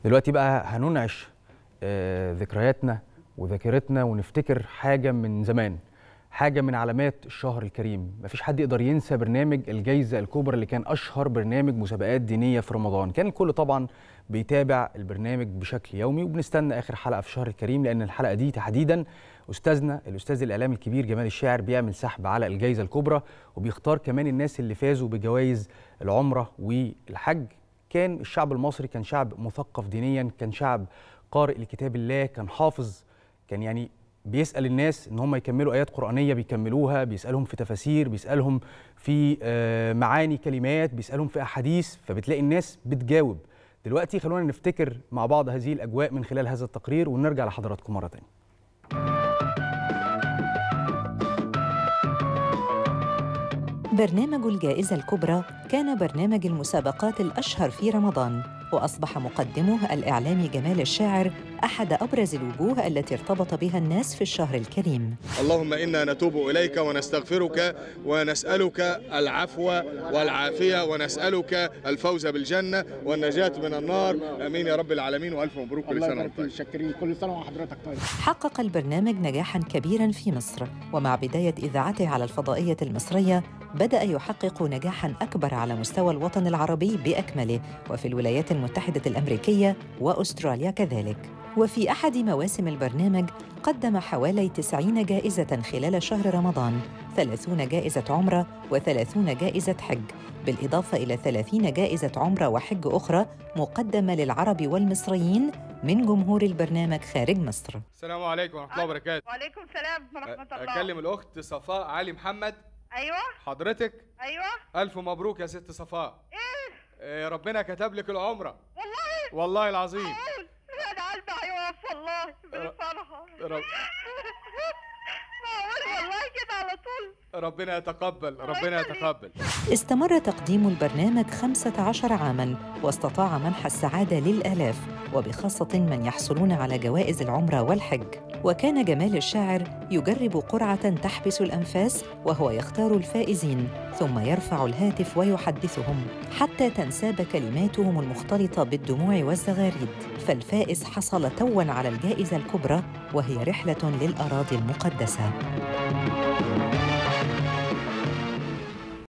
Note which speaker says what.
Speaker 1: دلوقتي بقى هننعش ذكرياتنا وذاكرتنا ونفتكر حاجة من زمان، حاجة من علامات الشهر الكريم. مفيش حد يقدر ينسى برنامج الجايزة الكبرى اللي كان أشهر برنامج مسابقات دينية في رمضان. كان الكل طبعا بيتابع البرنامج بشكل يومي، وبنستنى آخر حلقة في الشهر الكريم لأن الحلقة دي تحديدا أستاذنا الأستاذ الإعلامي الكبير جمال الشاعر بيعمل سحب على الجايزة الكبرى، وبيختار كمان الناس اللي فازوا بجوائز العمرة والحج. كان الشعب المصري كان شعب مثقف دينيا، كان شعب قارئ لكتاب الله، كان حافظ، كان يعني بيسأل الناس ان هم يكملوا آيات قرآنية بيكملوها، بيسألهم في تفاسير، بيسألهم في معاني كلمات، بيسألهم في أحاديث، فبتلاقي الناس بتجاوب. دلوقتي خلونا نفتكر مع بعض هذه الأجواء من خلال هذا التقرير ونرجع لحضراتكم مرة تانية.
Speaker 2: برنامج الجائزة الكبرى كان برنامج المسابقات الأشهر في رمضان، وأصبح مقدمه الإعلامي جمال الشاعر أحد أبرز الوجوه التي ارتبط بها الناس في الشهر الكريم.
Speaker 3: اللهم إنا نتوب إليك ونستغفرك ونسألك العفو والعافية ونسألك الفوز بالجنة والنجاة من النار، آمين يا رب العالمين، وألف مبروك. كل سنة وأنتم
Speaker 4: طيب. كل سنة وحضرتك طيب.
Speaker 2: حقق البرنامج نجاحاً كبيراً في مصر، ومع بداية إذاعته على الفضائية المصرية بدأ يحقق نجاحاً أكبر على مستوى الوطن العربي بأكمله، وفي الولايات المتحدة الأمريكية وأستراليا كذلك. وفي أحد مواسم البرنامج قدم حوالي 90 جائزة خلال شهر رمضان، 30 جائزة عمرة و30 جائزة حج، بالإضافة إلى 30 جائزة عمرة وحج أخرى مقدمة للعرب والمصريين من جمهور البرنامج خارج مصر.
Speaker 3: السلام عليكم ورحمة الله وبركاته.
Speaker 5: وعليكم السلام ورحمة الله.
Speaker 3: أكلم الأخت صفاء علي محمد.
Speaker 5: أيوة.
Speaker 3: حضرتك؟
Speaker 5: أيوة.
Speaker 3: ألف مبروك يا ست صفاء.
Speaker 5: إيه؟
Speaker 3: ربنا كتب لك العمرة.
Speaker 5: والله
Speaker 3: العظيم.
Speaker 5: أنا قلبي هيقف والله بالفرحة. والله كده على طول.
Speaker 3: ربنا يتقبل، ربنا يتقبل.
Speaker 2: استمر تقديم البرنامج 15 عاماً، واستطاع منح السعادة للآلاف، وبخاصة من يحصلون على جوائز العمرة والحج. وكان جمال الشاعر يجرب قرعة تحبس الأنفاس وهو يختار الفائزين، ثم يرفع الهاتف ويحدثهم حتى تنساب كلماتهم المختلطة بالدموع والزغاريد. فالفائز حصل تواً على الجائزة الكبرى، وهي رحلة للأراضي المقدسة.